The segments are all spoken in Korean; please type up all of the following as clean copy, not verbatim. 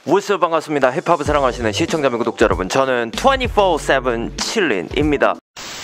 우스 반갑습니다. 힙합을 사랑하시는 시청자 및 구독자 여러분, 저는 24/7 칠린입니다.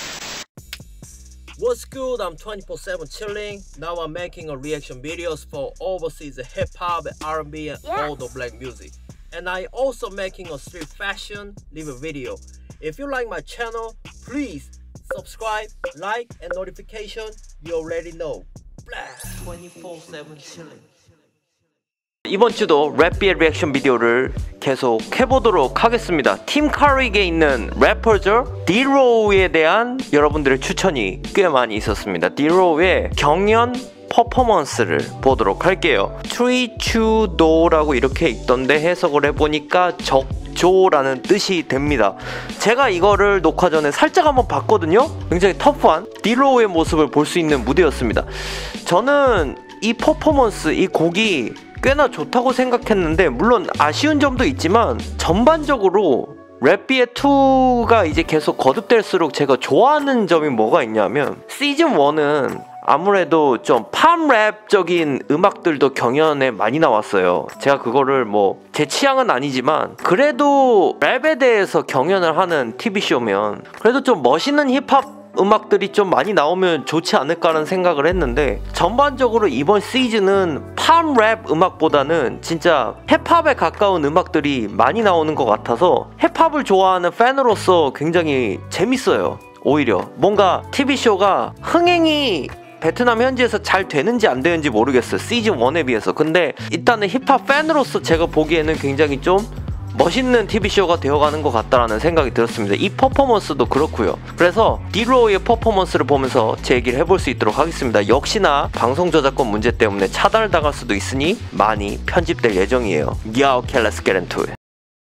What's good? I'm 24/7 chilling. Now I'm making a reaction videos for overseas hip hop, R&B, and all the black music. And I also making a street fashion review video. If you like my channel, please subscribe, like, and notification. You already know. 24/7 chilling. 이번 주도 랩비의 리액션 비디오를 계속 해보도록 하겠습니다. 팀 카릭에 있는 래퍼죠, D-Row에 대한 여러분들의 추천이 꽤 많이 있었습니다. D-Row의 경연 퍼포먼스를 보도록 할게요. 트리추도라고 이렇게 있던데 해석을 해보니까 적조라는 뜻이 됩니다. 제가 이거를 녹화 전에 살짝 한번 봤거든요. 굉장히 터프한 D-Row의 모습을 볼 수 있는 무대였습니다. 저는 이 퍼포먼스, 이 곡이 꽤나 좋다고 생각했는데, 물론 아쉬운 점도 있지만 전반적으로 랩비의 2가 이제 계속 거듭될수록 제가 좋아하는 점이 뭐가 있냐면, 시즌 1은 아무래도 좀 팝랩적인 음악들도 경연에 많이 나왔어요. 제가 그거를 뭐 제 취향은 아니지만 그래도 랩에 대해서 경연을 하는 TV쇼면 그래도 좀 멋있는 힙합 음악들이 좀 많이 나오면 좋지 않을까라는 생각을 했는데, 전반적으로 이번 시즌은 팝랩 음악보다는 진짜 힙합에 가까운 음악들이 많이 나오는 것 같아서 힙합을 좋아하는 팬으로서 굉장히 재밌어요. 오히려 뭔가 TV쇼가 흥행이 베트남 현지에서 잘 되는지 안 되는지 모르겠어요, 시즌 1에 비해서. 근데 일단은 힙합 팬으로서 제가 보기에는 굉장히 좀 멋있는 TV쇼가 되어가는 것 같다라는 생각이 들었습니다. 이 퍼포먼스도 그렇고요. 그래서 D-Row의 퍼포먼스를 보면서 제 얘기를 해볼 수 있도록 하겠습니다. 역시나 방송 저작권 문제 때문에 차단을 당할 수도 있으니 많이 편집될 예정이에요. Yo, okay, let's get into it.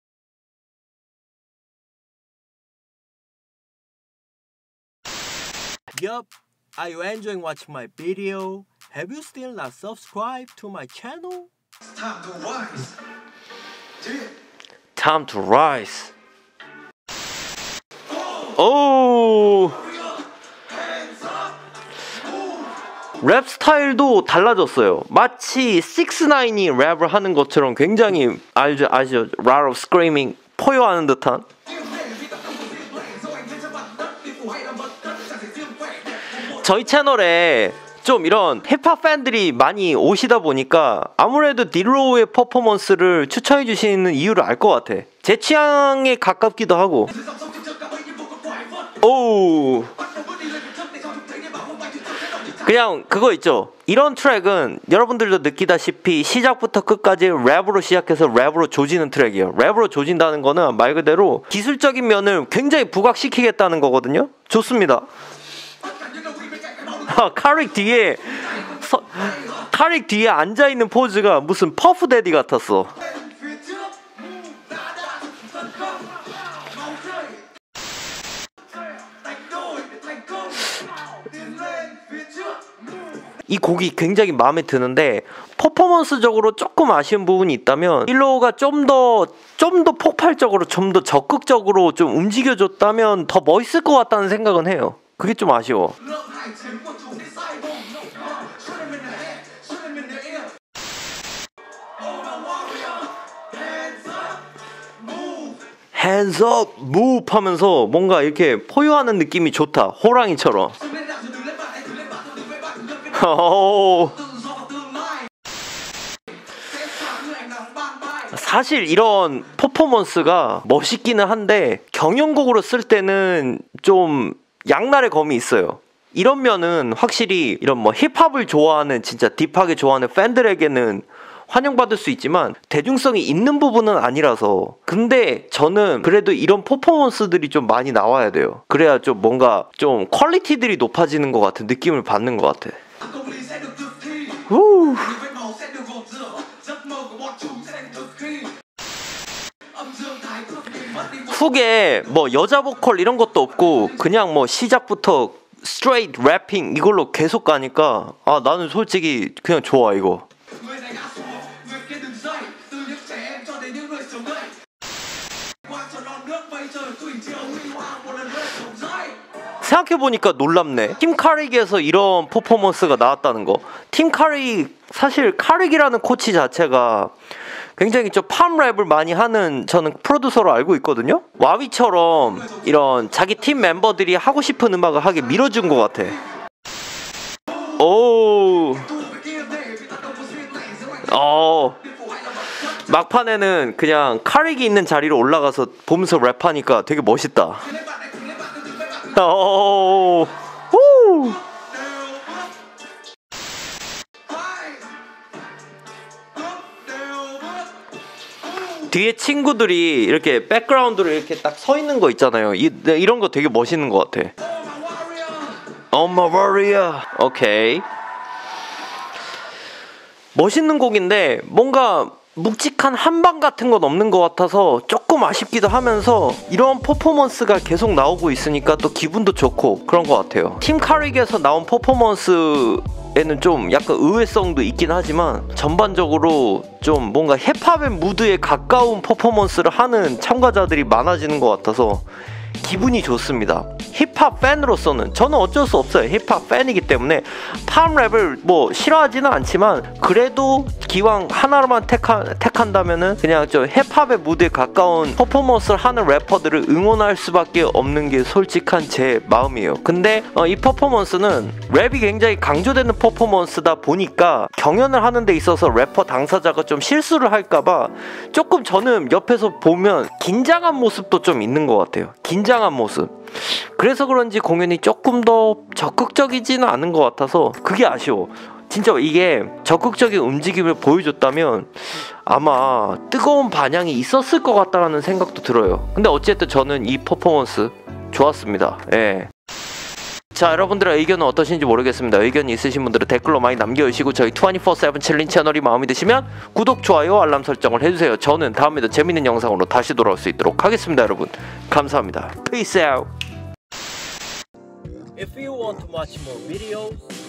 Yup, are you enjoying watching my video? Have you still not subscribed to my channel? It's time to rise. Time to rise. 오, 랩 스타일도 달라졌어요. 마치 6ix9이 랩을 하는 것처럼 굉장히 아시죠? Lot of screaming, 포효하는 듯한. 저희 채널에 좀 이런 힙합 팬들이 많이 오시다 보니까 아무래도 D-Row의 퍼포먼스를 추천해 주시는 이유를 알 것 같아. 제 취향에 가깝기도 하고. 오, 그냥 그거 있죠. 이런 트랙은 여러분들도 느끼다시피 시작부터 끝까지 랩으로 시작해서 랩으로 조지는 트랙이에요. 랩으로 조진다는 거는 말 그대로 기술적인 면을 굉장히 부각시키겠다는 거거든요. 좋습니다. 카릭 뒤에 앉아있는 포즈가 무슨 퍼프데디 같았어. 이 곡이 굉장히 마음에 드는데, 퍼포먼스적으로 조금 아쉬운 부분이 있다면 D-Row가 좀 더 폭발적으로, 좀 더 적극적으로 좀 움직여줬다면 더 멋있을 것 같다는 생각은 해요. 그게 좀 아쉬워. Hands up, move 하면서 뭔가 이렇게 포효하는 느낌이 좋다. 호랑이처럼. 사실 이런 퍼포먼스가 멋있기는 한데 경연곡으로 쓸 때는 좀 양날의 검이 있어요. 이런 면은 확실히 이런 뭐 힙합을 좋아하는, 진짜 딥하게 좋아하는 팬들에게는 환영받을 수 있지만 대중성이 있는 부분은 아니라서. 근데 저는 그래도 이런 퍼포먼스들이 좀 많이 나와야 돼요. 그래야 좀 뭔가 좀 퀄리티들이 높아지는 것 같은 느낌을 받는 것 같아. 우. 훅에 뭐 여자 보컬 이런 것도 없고 그냥 뭐 시작부터 스트레이트 래핑 이걸로 계속 가니까 나는 솔직히 그냥 좋아 이거. 생각해보니까 놀랍네. 팀 카릭에서 이런 퍼포먼스가 나왔다는 거. 팀 카릭, 사실 카릭이라는 코치 자체가 굉장히 좀 팝랩을 많이 하는 저는 프로듀서로 알고 있거든요. 와위처럼 이런 자기 팀 멤버들이 하고 싶은 음악을 하게 밀어준 것 같아. 오, 막판에는 그냥 카릭이 있는 자리로 올라가서 보면서 랩하니까 되게 멋있다. 오, 후. 뒤에 친구들이 이렇게 백그라운드로 이렇게 딱 서 있는 거 있잖아요. 이런 거 되게 멋있는 것 같아. Oh my warrior. 오케이. 멋있는 곡인데 뭔가 묵직한 한방 같은 건 없는 것 같아서 조금 아쉽기도 하면서 이런 퍼포먼스가 계속 나오고 있으니까 또 기분도 좋고 그런 것 같아요. 팀 카릭에서 나온 퍼포먼스에는 좀 약간 의외성도 있긴 하지만 전반적으로 좀 뭔가 힙합의 무드에 가까운 퍼포먼스를 하는 참가자들이 많아지는 것 같아서 기분이 좋습니다. 힙합 팬으로서는 저는 어쩔 수 없어요. 힙합 팬이기 때문에 팝랩을 뭐 싫어하지는 않지만 그래도 기왕 하나로만 택한다면은 그냥 저 힙합의 무드에 가까운 퍼포먼스를 하는 래퍼들을 응원할 수밖에 없는 게 솔직한 제 마음이에요. 근데 이 퍼포먼스는 랩이 굉장히 강조되는 퍼포먼스다 보니까 경연을 하는 데 있어서 래퍼 당사자가 좀 실수를 할까봐 조금 저는 옆에서 보면 긴장한 모습도 좀 있는 것 같아요. 긴장한 모습. 그래서 그런지 공연이 조금 더 적극적이지는 않은 것 같아서 그게 아쉬워. 진짜 이게 적극적인 움직임을 보여줬다면 아마 뜨거운 반향이 있었을 것 같다라는 생각도 들어요. 근데 어쨌든 저는 이 퍼포먼스 좋았습니다. 예. 자, 여러분들의 의견은 어떠신지 모르겠습니다. 의견이 있으신 분들은 댓글로 많이 남겨주시고 저희 24/7 챌린지 채널이 마음에 드시면 구독, 좋아요, 알람 설정을 해주세요. 저는 다음에도 재밌는 영상으로 다시 돌아올 수 있도록 하겠습니다. 여러분 감사합니다. Peace out. If you want to watch more videos,